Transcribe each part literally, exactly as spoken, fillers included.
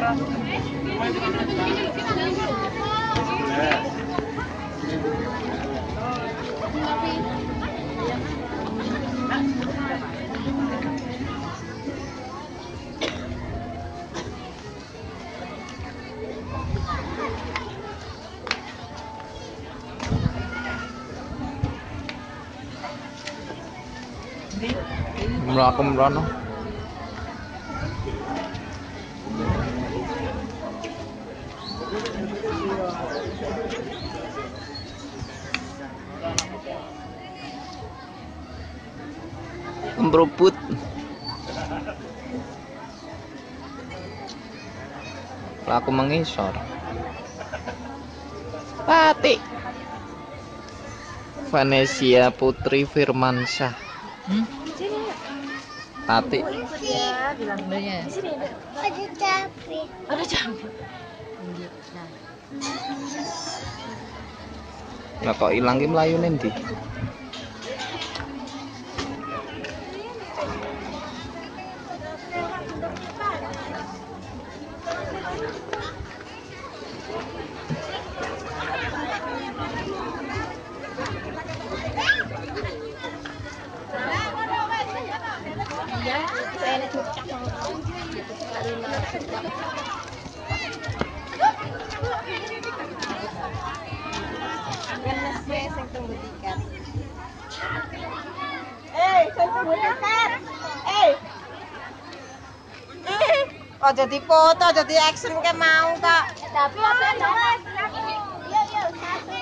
Mlaku mrono. Embruput. Laku mengisor. Pati. Vanesia Putri Firmansyah. Hmm? Tati. Ya, bilang benernya. Di sini ada. Ada cabe. Ada cabe. Nah. Lah kok ilang ki mlayune ndi? Eh, sing tunggu tiket. Eh. Eh, aja dipoto, aja di action ke mau, Kak. Tapi apa Mas? Iya, iya, satu.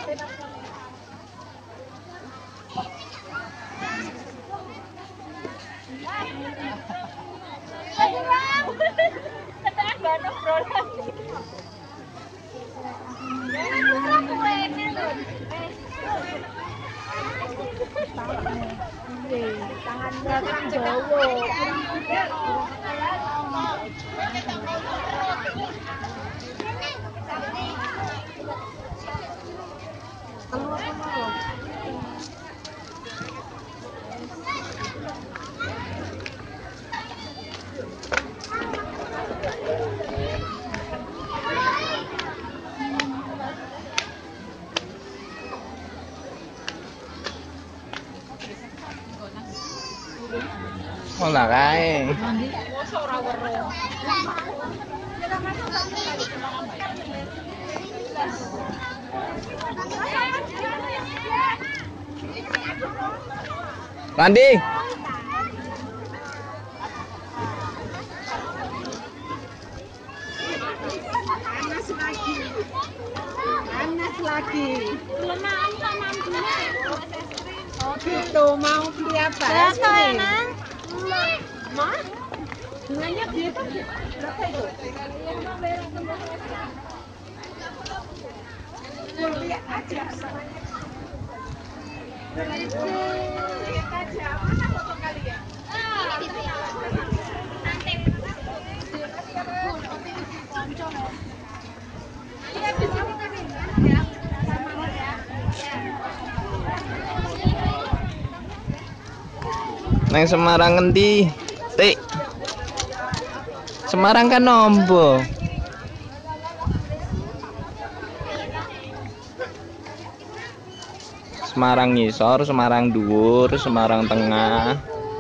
Tangannya kan Jawa. Olah kae. Randi. Panas lagi. Panas lagi. Lemah sama ampunya. Oh gitu, mau beli apa? Berapa emang? Ma? Bunganya gitu berapa itu? Lihat aja. Lihat aja. Mana foto kalian? Nang Semarang ngendi? Tik. Semarang kan nombo. Semarang ngisor, Semarang dhuwur, Semarang tengah.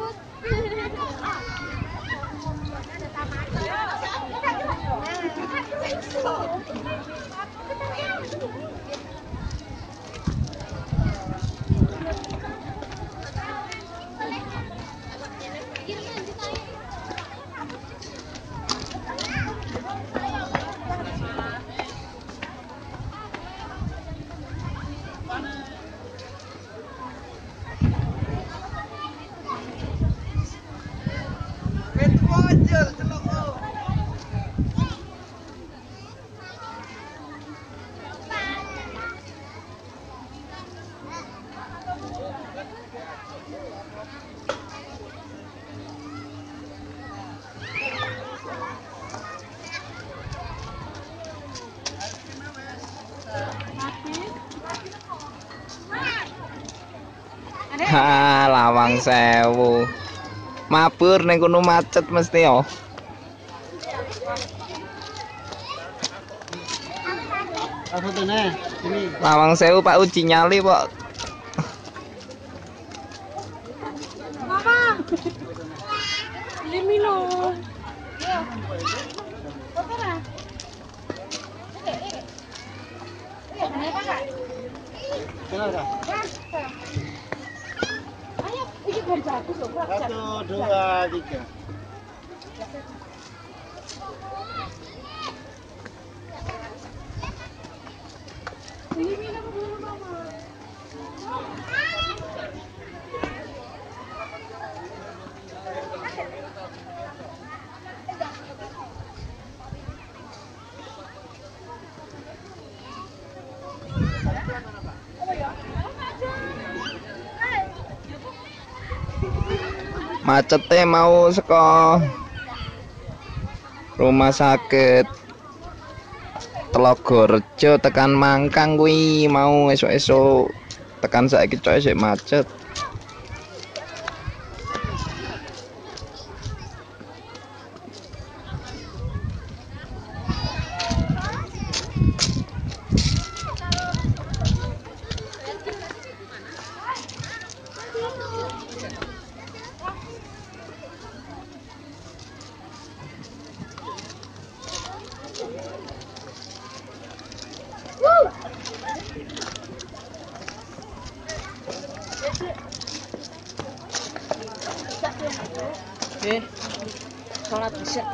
Ha, Lawang Sewu. Mabur ning kono macet mesti yo. Lawang Sewu Pak uji nyali Pak. Mama. Limi lo. Yo. Apa lah? Ayo, ini baru bagus loh. Satu, dua, tiga. Ini minum dulu mama. Macete mau saka rumah sakit Tlogorejo tekan Mangkang kuwi mau esuk-esuk tekan saiki coy sik macet. Eh, sholat isya.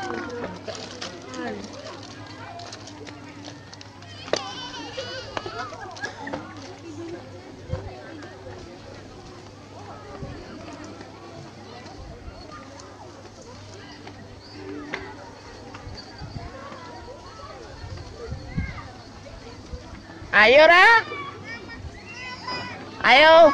Ayo Ra. Ayo.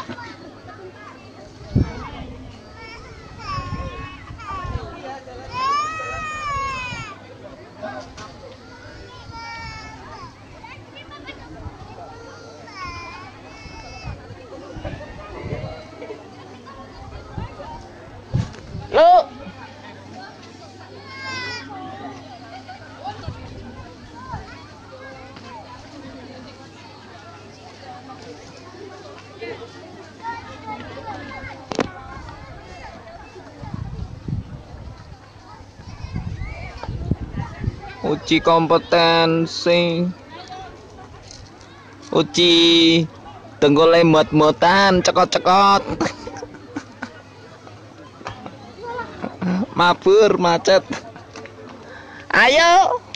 Lo. Uji kompetensi, uji tenggole mot-motan, cekot-cekot, mabur macet. Ayo.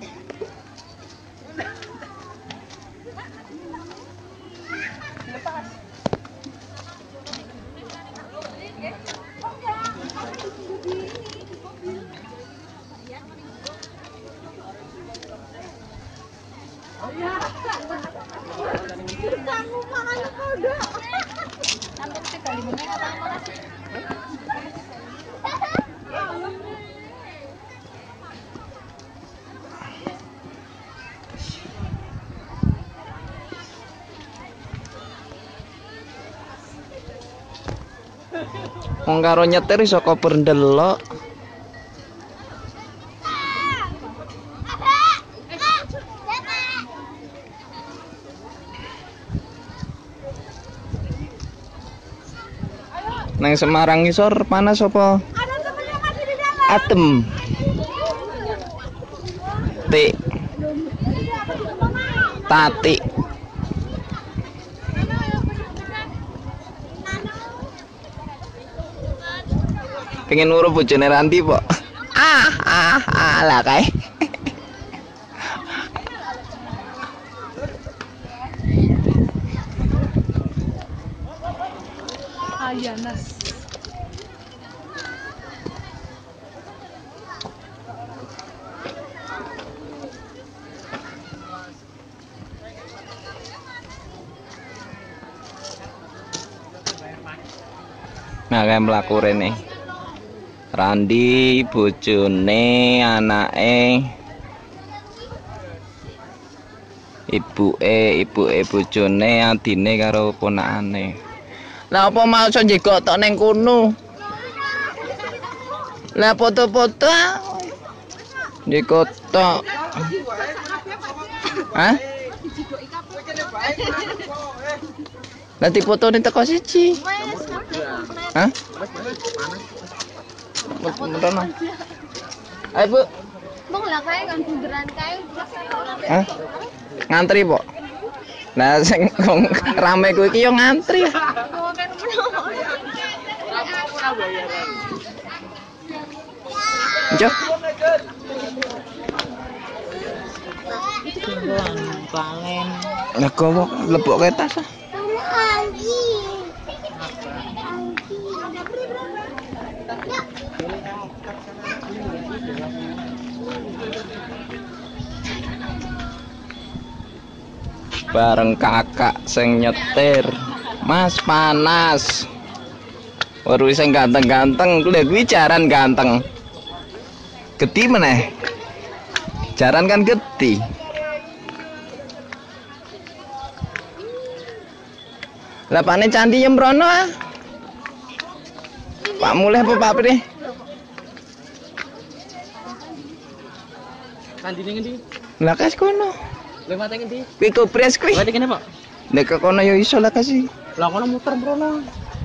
Kamu makan kodok. Sampai tiga ribu meter. Wong karo nyetir iso koper ndelok. Nang Semarang isor panas apa? Ada temennya masih di dalam. Adem. Tik. Tati. Pengen ngurup bojone Ranti, Pak. Ah, ah, ah lah kae. Ayanas. Nah, kayak mlaku rene. Randi, bojone, anake, ibuke, ibuke bojone, adine karo ponakane. Lah apa mau iso njegok tok ning kono? Lah foto-foto njegok tok. Hah? Nanti foto nih teko siji. Hah? Beneran mah. Ayo Bu. Bang lah kae kan bunderan kae. Hah? Ngantri, Pok. Nah, sing rame kuwi iki yo ngantri. Oh kan Jo. Balen. Lah kok lebokke tas. Bareng kakak sing nyetir. Mas panas. Waru sing ganteng-ganteng, lha kuwi jaran ganteng. Geti meneh. Jaran kan geti. Lah pane candi yang mrono ah. Pak mulih apa Pak Pri? Candi ning ndi? Lah kas kono. Lewat ning ndi? Kuwi kopres kuwi. Lewat kene, Pak. Nek ke kono ya iso lah kasih. Lah kono muter mrono.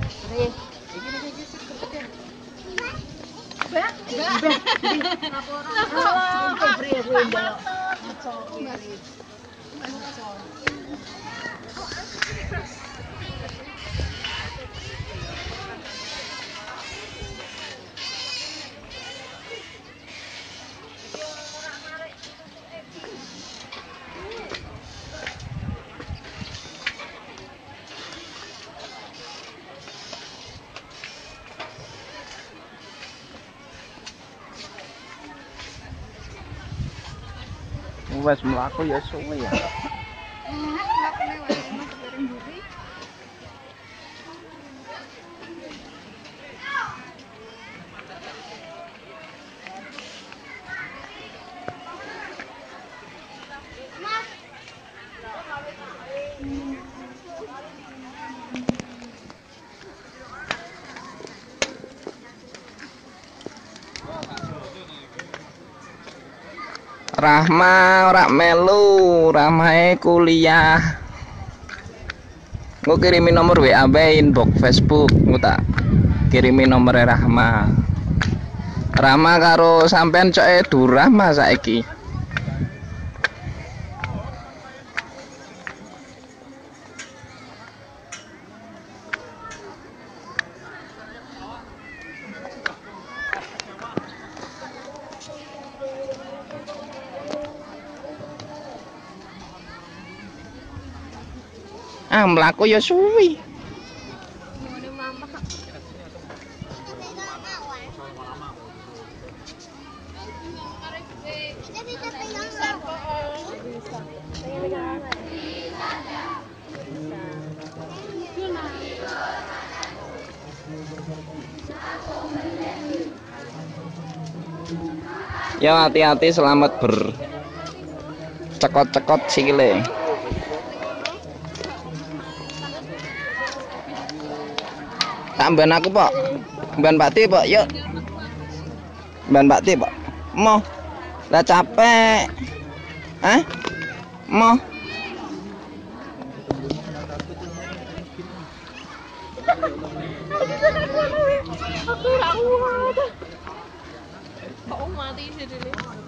Wes mlaku ya suwe ya. Rahma ora melu, Rahmae kuliah. Engko kirimi nomor W A bae inbox Facebook, engko tak kirimi nomor Rahma. Rahma karo sampean coke Durahma saiki. Ah mlaku ya suwi. Ya hati-hati, selamat bercekot-cekot sikile. Tambahan aku, Pak. Ban Pakti, Pak. Yuk. Ban Pakti, Pak. Mau. Lah capek. Hah? Mau. aku ora kuat. Kok mati sih dene.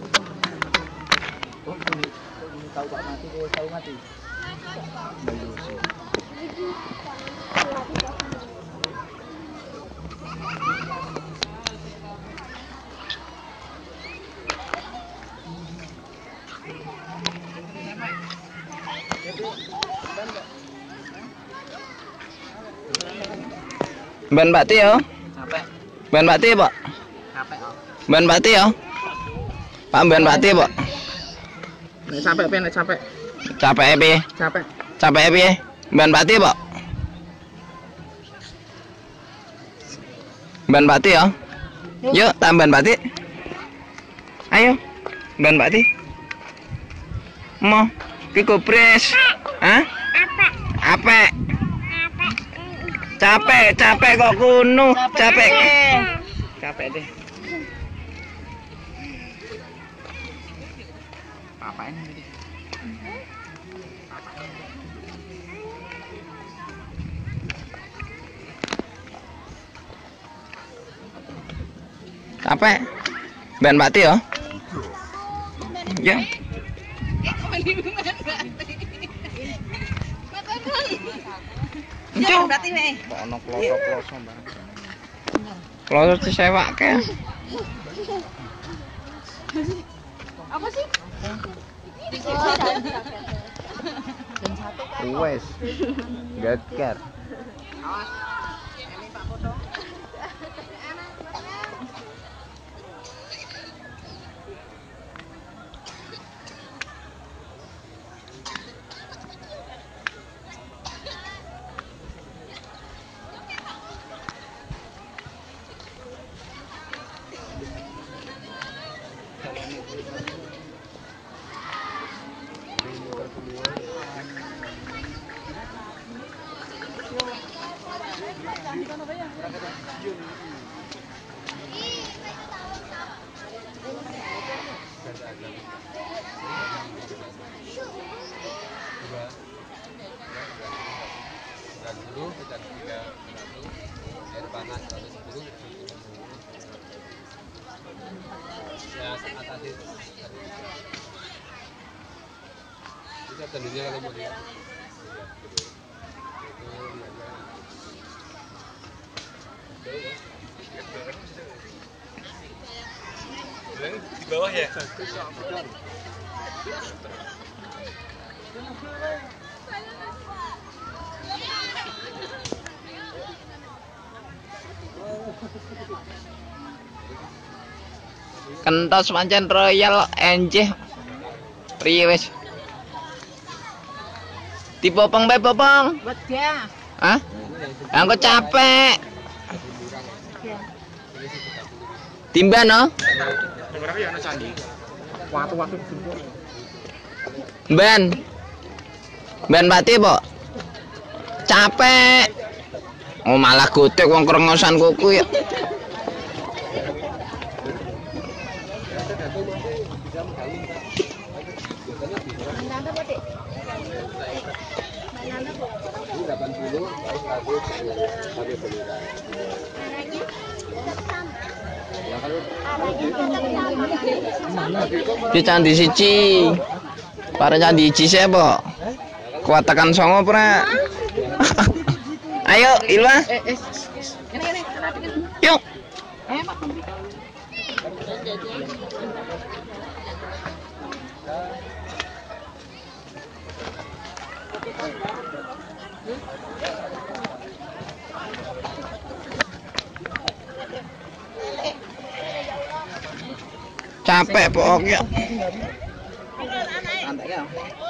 Oh, tahu Pak mati, kok tahu mati. Ban Pakti yo. Capek. Ban Pakti, Pak. Capek, oh. Ban Pakti yo. Pak ban Pakti, Pak. Nek capek piye nek capek? Capek piye? Capek. Capek piye? Ban Pakti, Pak. Ban Pakti yo. Yuk, tambahan Pakti. Ayo. Ban Pakti. Mau ki kopres. Hah? Apa? Capek, capek kok kuno, capek. Capek deh. Apa ini? Ben Pati ya. Ya. Ya berarti weh. Ono kloso-kloso barang. Kloso disewake. Apa sih? Wes. Geger. Di bawah ya? Kentos pancen royal enjeh. Priye wis? Dipopong bae popong. Weda. Hah? Aku capek. Timban no? Sebenarnya ya ana candi. Waktu-waktu jempol. Ben. Ben Pati, Pok. Capek. Oh malah gotek wong krengosan kuku ya. Di candi siji. Para candi siji sih, Pok. Kuat tekan songo, Pra. Ayo, Ilma. Yuk. Capek pokoknya. Santai ya.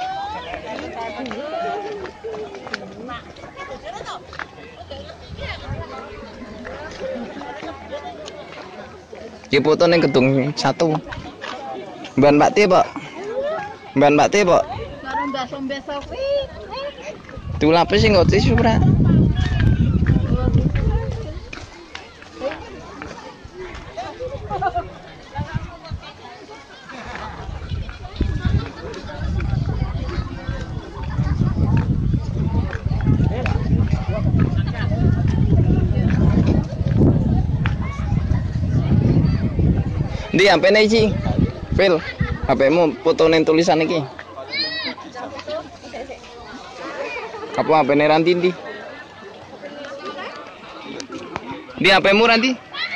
Ki foto ning gedung satu. Ban Pati, Pak. Ban Pati, Pak. Karo mbeso-mbeso kuwi. Diulapis sing nggo tisu, Pra. Di H P-ne iki. Fil, H P-mu fotonen tulisan iki. Apa H P-ne Ranti ndi? Di H P-mu Ranti?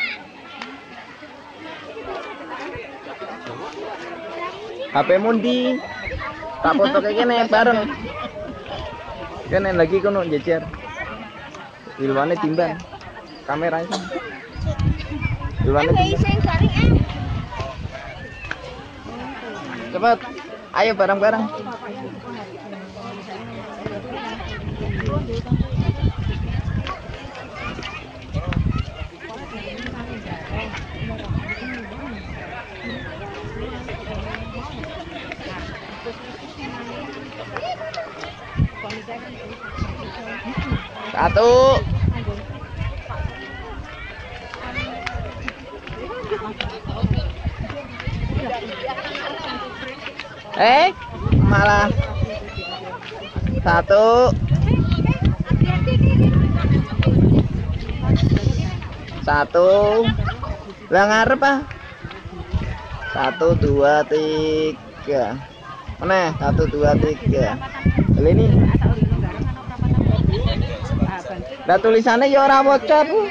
H P-mu ndi? Tak foto kayak gini bareng. Kene lagi kono jejer. Ilwane timban. Kameranya. Ilwane timban. Cepat, ayo bareng-bareng. Satu. Eh, malah satu, satu, lah ngarep ah, Satu, dua, tiga. Mana? Satu, dua, tiga. Kali ini. Nah tulisannya ya ora waca, Bu.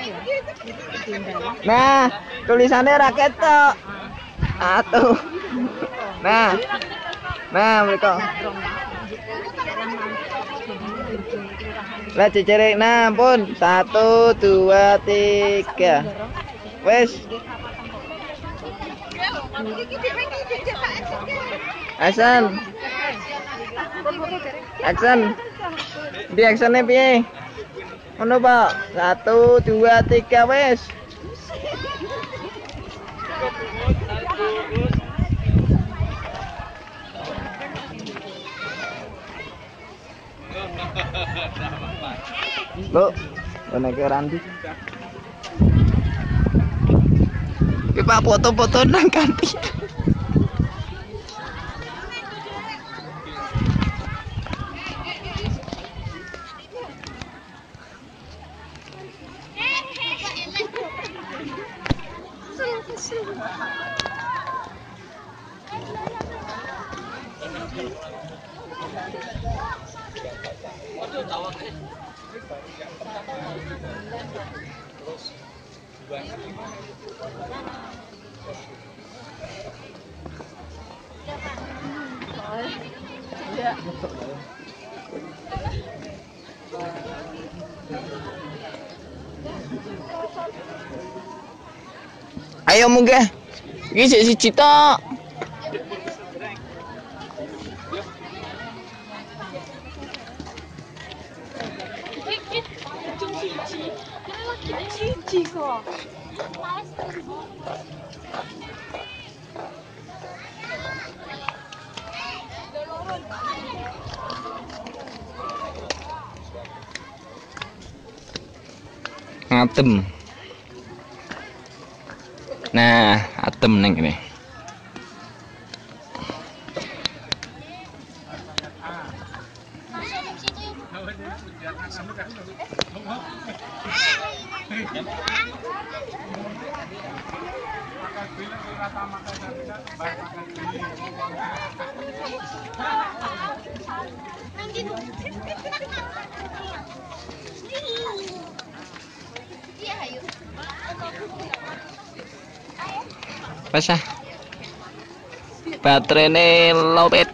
Nah, tulisannya raket tok. Satu. Nah. Nah, mereka. Lah cecerik nah pun. Satu, dua, tiga. Wes. Action. Action. Di actionnya piye? Ngono, Pak. Satu, dua, tiga, wes. Lo, mana ke Randi? Kita foto-foto nang kanti. Ayo munggah. Iki sik siji tok. Ngatem. Nah, atem neng ini. Pasah baterainya lowbat.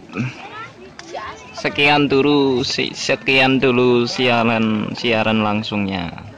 Sekian dulu sekian dulu siaran siaran langsungnya.